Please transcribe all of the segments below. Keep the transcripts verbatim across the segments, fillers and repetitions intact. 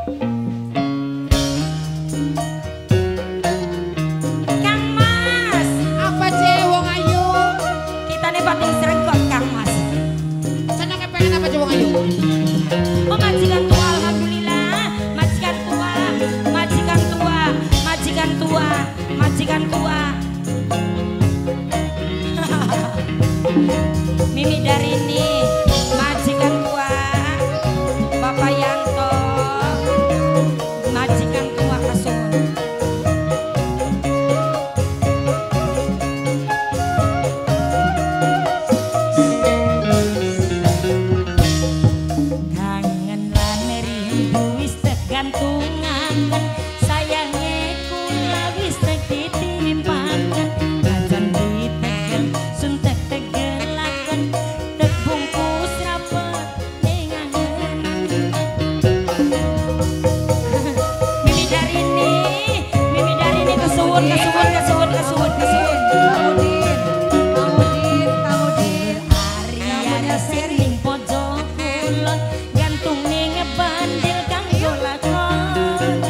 Mimi dari ini majikan tua Bapak Yanto, majikan tua Kasun. Kangen lan rindu wis tegantungan, sayange kula wis titimpaken, ajan ditegel suntek tegelaken, terbungkus rapet ning angen. Mimi dari ini, Mimi dari ini kesuwun kesuwun kesuwun kesuwun kesuwun. Kaudin, kaudin, kaudin. Ari sering pojok kulon, gantung ning bandil kang yo lakon.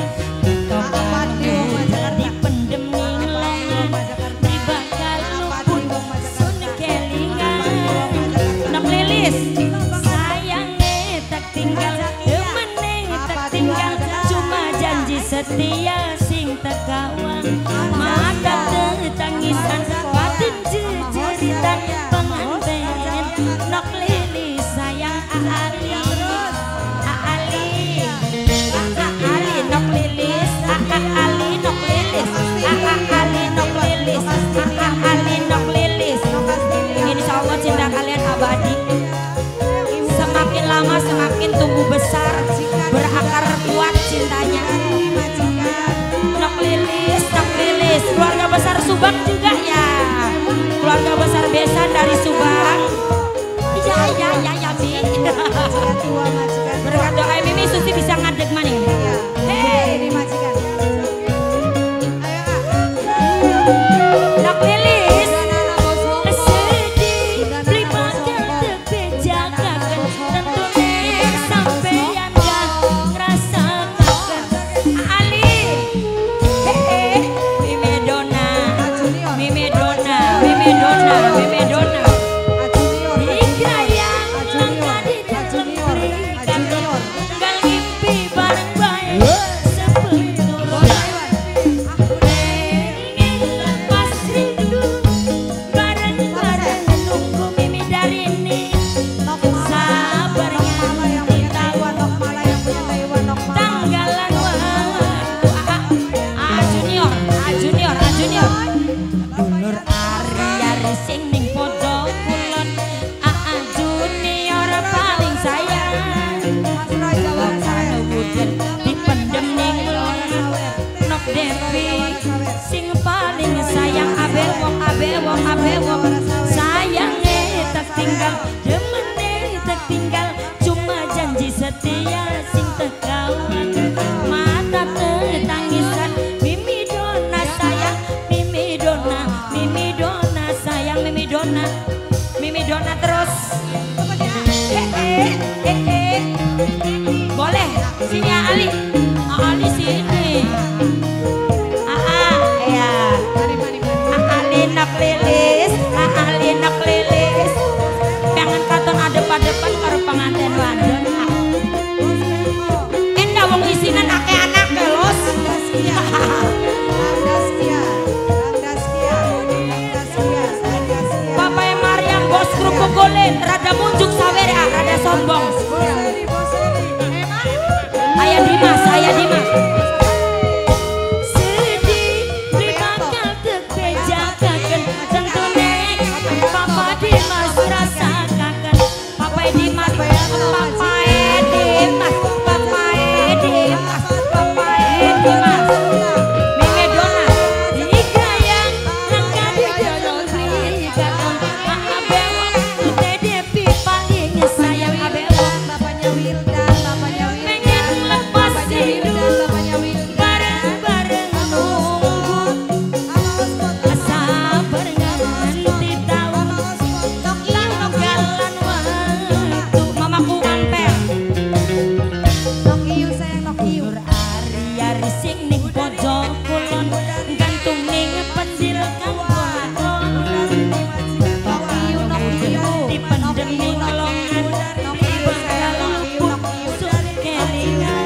Dipendem ning lengan, dibakal luput sun kelingan. Nok lilis, sayange tak tinggal, demene tak tinggal, cuma janji setia sing tegawang. Mata tangisan, batin jejeritan pengantin. Nok lilis sayang Ali, Ali, Ali nok lilis, Ali nok lilis, Ali nok lilis, Ali nok lilis. Insya Allah cinta kalian abadi. Semakin lama semakin tumbuh besar, berakar kuat cintanya. Nok lilis, nok lilis. Keluarga besar Subang juga ya. Keluarga besar besan dari Subang. Ya ya ya ya Mi. Berkat doa Mimi Susi bisa ngadeg maning. Hei. Nok lilis. Sedih beli bakal tebejakan, tentu nek sampeyan gak ngrasakaken. Ali. Hei. Mimi Dona. Mimi Dona, Mimi Dona, Mimi Dona. Dikrayang langkah di dalam berikan, gal ngimpi bareng bae sepenuh. Pengen lepas rindu, bareng-bareng nunggu Mimi dari ini. Sabarnya kita tanggalan waktu. Ah junior, ah junior, ah junior. Dulur ari-ari sing ning pojok kulon, ah junior paling sayang. Wakana wujud dipendem ning lengan, Nok Devi sing paling sayang. Abe wong, abe wong, abe wong, sayange tak tinggal, demene tak tinggal, cuma janji setia sing tegawang. Mata tetangisan, Mimi Dona sayang, Mimi Dona, Mimi Dona sayang, Mimi Dona, Mimi Dona terus. Eh eh eh eh. Boleh sini Ali, Ali sini. Ah ah ya. Ali nak lilis, Ali nak lilis. Pengen katon adep-adepan karo pengantin wadon. Endah wong isinan ake anak kelos. Bapak Mariam bos kerupuk kulit, rada munjuk sawer, ah, rada sombong. Ayah Dimas, ayah Dimas. Sedih beli bakal tebejakan, tentu nek Papa Dimas rasakan. Papa Dimas, Papa Dimas, Papa Dimas, Papa Dimas. Mimi Dona, dikrayang langkah di dalam berikan. Abe wong, Teh Devi paling sayang. Abe wong, bapaknya Wildan, bapaknya Wildan. Pengen lepas rindu, Nur ari-ari sing ning pojok kulon gantung ning pensil kang kolon dipendem ning longan bakal lupuk kelingan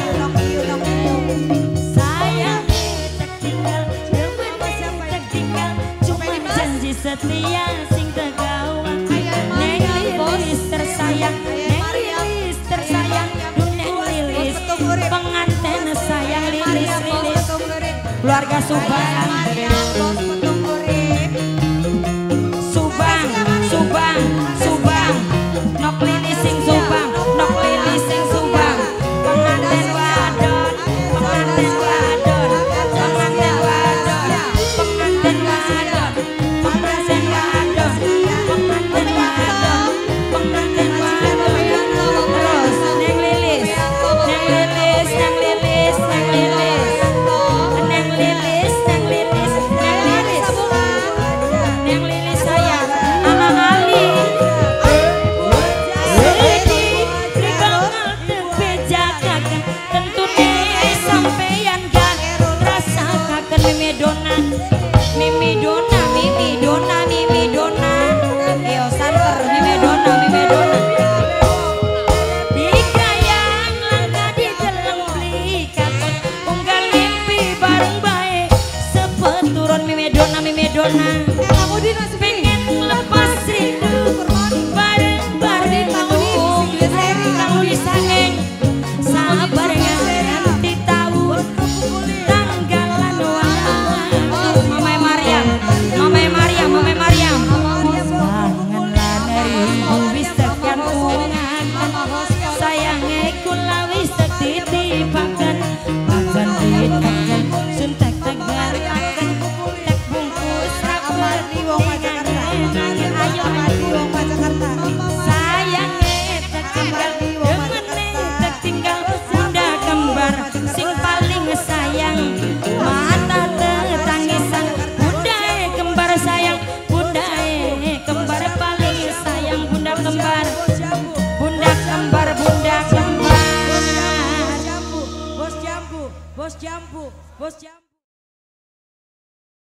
sayang tertinggal demen tertinggal cuma janji setia sing tegawang neng lilis tersayang neng lilis tersayang neng lilis pengantin sayang lilis lilis keluarga Subang Subang Subang Subang nok lilis sing Subang nok lilis sing Subang pengantin wadon pengantin wadon pengantin wadon pengantin wadon pengantin wadon pengantin wadon pengantin wadon terus neng lilis neng lilis neng lilis neng lilis neng lilis neng lilis neng lilis neng lilis sayang ala ali Sedi dibangal tebejakakan tentune sampeyan gak rasakaken mimi dona mimi dona mimi dona mimi dona yo santer mimi dona mimi dona dikayang langka di dalam belikan unggal mimpi bareng bae sepeturun mimi dona mimi dona pengen lepas rindu bareng bareng kamu disangeng sabar nganti tahu tanggalan waktu Mamai Maryam Mamai Maryam Mamai Maryam sangan laneri wis tekan ungakan sayange kula wis titipaken akan ditekan suntek tegar akan tek bungkus rapet nangin ayo sayange tertinggal demene tertinggal bunda kembar sing paling sayang mata tetangisan bundae kembar sayang bundae kembar paling sayang bunda kembar bunda kembar bunda kembar Bos jambu, bos jambu, bos jambu.